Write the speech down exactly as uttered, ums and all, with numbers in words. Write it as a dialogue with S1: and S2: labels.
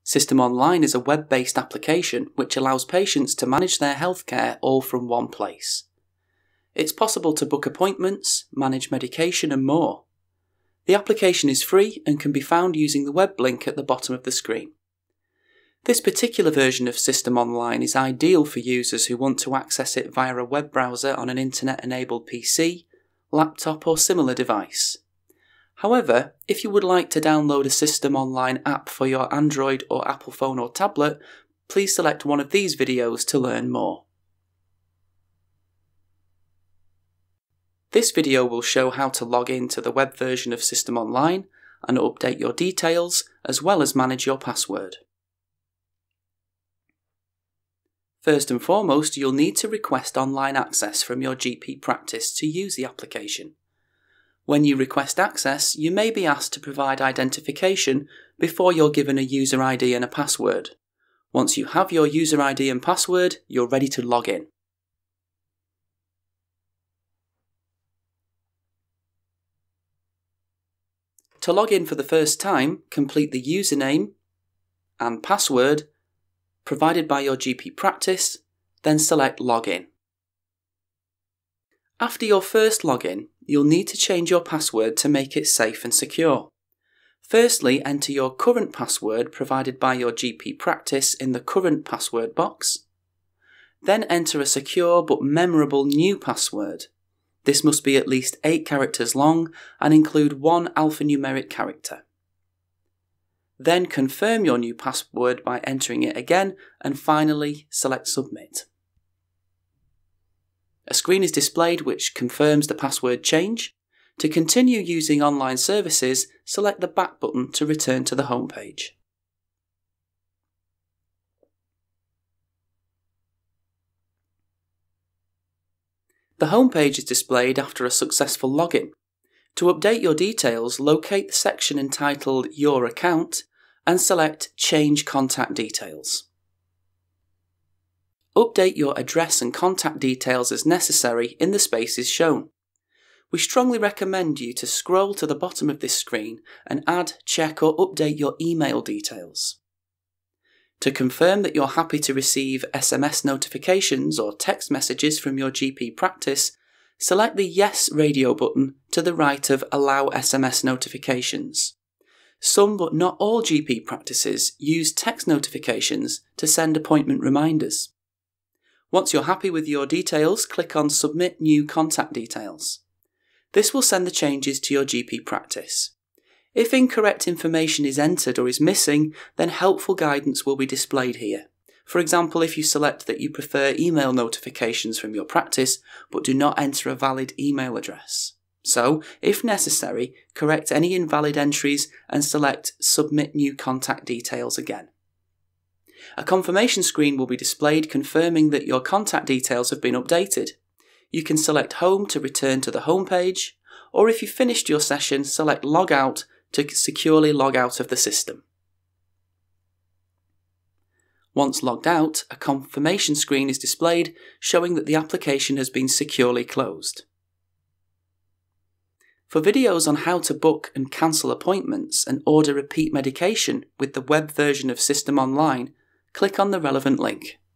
S1: SystmOnline is a web-based application which allows patients to manage their healthcare all from one place. It's possible to book appointments, manage medication and more. The application is free and can be found using the web link at the bottom of the screen. This particular version of SystmOnline is ideal for users who want to access it via a web browser on an internet-enabled P C, laptop or similar device. However, if you would like to download a SystmOnline app for your Android or Apple phone or tablet, please select one of these videos to learn more. This video will show how to log in to the web version of SystmOnline and update your details, as well as manage your password. First and foremost, you'll need to request online access from your G P practice to use the application. When you request access, you may be asked to provide identification before you're given a user I D and a password. Once you have your user I D and password, you're ready to log in. To log in for the first time, complete the username and password provided by your G P practice, then select Login. After your first login, you'll need to change your password to make it safe and secure. Firstly, enter your current password provided by your G P practice in the Current Password box. Then enter a secure but memorable new password. This must be at least eight characters long and include one alphanumeric character. Then confirm your new password by entering it again, and finally select Submit. A screen is displayed which confirms the password change. To continue using online services, select the back button to return to the home page. The home page is displayed after a successful login. To update your details, locate the section entitled Your Account and select Change Contact Details. Update your address and contact details as necessary in the spaces shown. We strongly recommend you to scroll to the bottom of this screen and add, check or update your email details. To confirm that you're happy to receive S M S notifications or text messages from your G P practice, select the Yes radio button to the right of Allow S M S notifications. Some but not all G P practices use text notifications to send appointment reminders. Once you're happy with your details, click on Submit New Contact Details. This will send the changes to your G P practice. If incorrect information is entered or is missing, then helpful guidance will be displayed here. For example, if you select that you prefer email notifications from your practice, but do not enter a valid email address. So, if necessary, correct any invalid entries and select Submit New Contact Details again. A confirmation screen will be displayed confirming that your contact details have been updated. You can select Home to return to the home page, or if you finished your session, select Log Out to securely log out of the system. Once logged out, a confirmation screen is displayed showing that the application has been securely closed. For videos on how to book and cancel appointments and order repeat medication with the web version of SystmOnline, click on the relevant link.